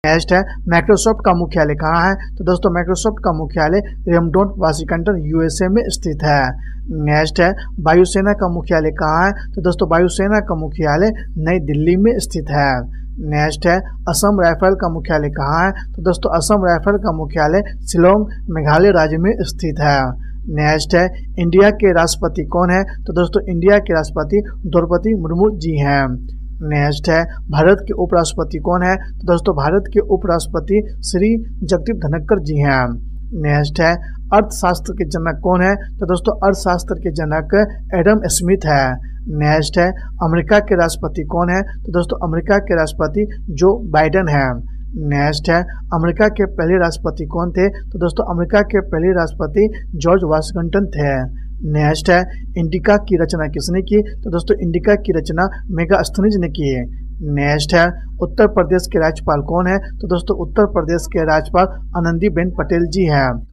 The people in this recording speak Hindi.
नेक्स्ट है माइक्रोसॉफ्ट का मुख्यालय कहाँ है? तो दोस्तों माइक्रोसॉफ्ट का मुख्यालय रेमडोन वाशिंगटन यूएसए में स्थित है। नेक्स्ट है वायुसेना का मुख्यालय कहाँ है? तो दोस्तों वायुसेना का मुख्यालय नई दिल्ली में स्थित है। नेक्स्ट है असम राइफल का मुख्यालय कहाँ है? तो दोस्तों असम राइफल का मुख्यालय शिलोंग मेघालय राज्य में स्थित है। नेक्स्ट है इंडिया के राष्ट्रपति कौन है? तो दोस्तों इंडिया के राष्ट्रपति द्रौपदी मुर्मू जी हैं। नेक्स्ट है भारत के उपराष्ट्रपति कौन है? तो दोस्तों भारत के उपराष्ट्रपति श्री जगदीप धनखड़ जी हैं। नेक्स्ट है अर्थशास्त्र के जनक कौन है? तो दोस्तों अर्थशास्त्र के जनक एडम स्मिथ है। नेक्स्ट है अमेरिका के राष्ट्रपति कौन है? तो दोस्तों अमेरिका के राष्ट्रपति जो बाइडेन है। नेक्स्ट है अमेरिका के पहले राष्ट्रपति कौन थे? तो दोस्तों अमेरिका के पहले राष्ट्रपति जॉर्ज वाशिंगटन थे। नेक्स्ट है इंडिका की रचना किसने की? तो दोस्तों इंडिका की रचना मेगास्थनीज ने की है। नेक्स्ट है उत्तर प्रदेश के राज्यपाल कौन है? तो दोस्तों उत्तर प्रदेश के राज्यपाल आनंदीबेन पटेल जी हैं।